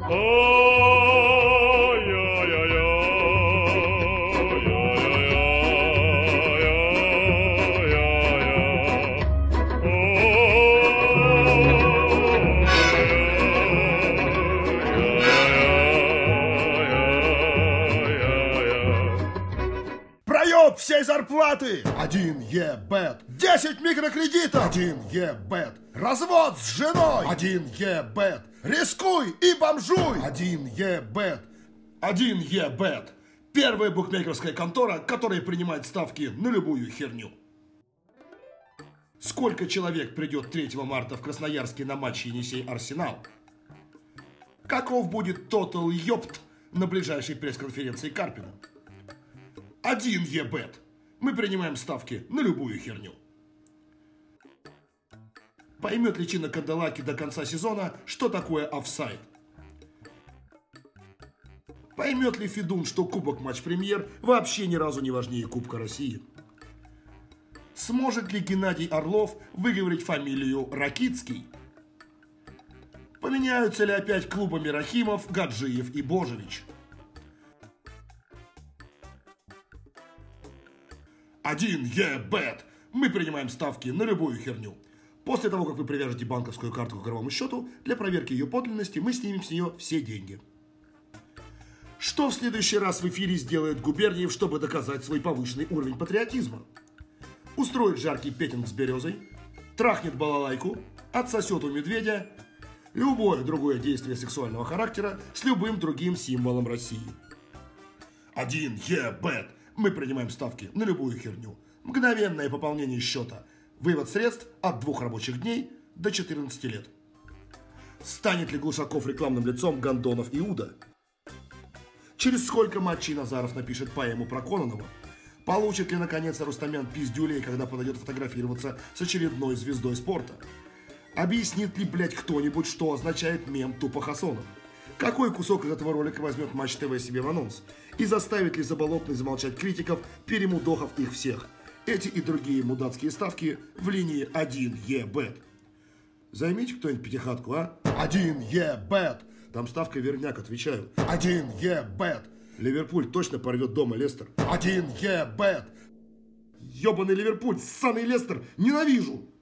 Проеб всей зарплаты 1 ебет. 10 микрокредитов 1 ебет. Развод с женой 1 ебет. Рискуй и бомжуй 1 ебет. 1 ебет. Первая букмекерская контора, которая принимает ставки на любую херню. Сколько человек придет 3 марта в Красноярске на матч Енисей-Арсенал? Каков будет тотал ёпт на ближайшей пресс-конференции Карпина? 1 ебет. Мы принимаем ставки на любую херню. Поймет ли Чино Канделаки до конца сезона, что такое офсайд? Поймет ли Федун, что Кубок Матч-Премьер вообще ни разу не важнее Кубка России? Сможет ли Геннадий Орлов выговорить фамилию Ракицкий? Поменяются ли опять клубами Рахимов, Гаджиев и Божевич? 1 ебет. Мы принимаем ставки на любую херню. После того, как вы привяжете банковскую карту к игровому счету, для проверки ее подлинности мы снимем с нее все деньги. Что в следующий раз в эфире сделает Губерниев, чтобы доказать свой повышенный уровень патриотизма? Устроит жаркий петинг с березой, трахнет балалайку, отсосет у медведя, любое другое действие сексуального характера с любым другим символом России. 1 ебет. Мы принимаем ставки на любую херню. Мгновенное пополнение счета. Вывод средств от 2 рабочих дней до 14 лет. Станет ли Глушаков рекламным лицом Гондонов Иуда? Через сколько матчей Назаров напишет поэму про Кононова? Получит ли наконец Рустамян пиздюлей, когда подойдет фотографироваться с очередной звездой спорта? Объяснит ли, блядь, кто-нибудь, что означает мем Тупо Хасонов? Какой кусок из этого ролика возьмет Матч ТВ себе в анонс? И заставит ли Заболотный замолчать критиков, перемудохав их всех? Эти и другие мудацкие ставки в линии 1 ебет. Займите кто-нибудь пятихатку, а? 1 ебет. Там ставка верняк, отвечаю. 1 ебет. Ливерпуль точно порвет дома Лестер. 1 ебет. Ёбаный Ливерпуль, ссаный Лестер, ненавижу.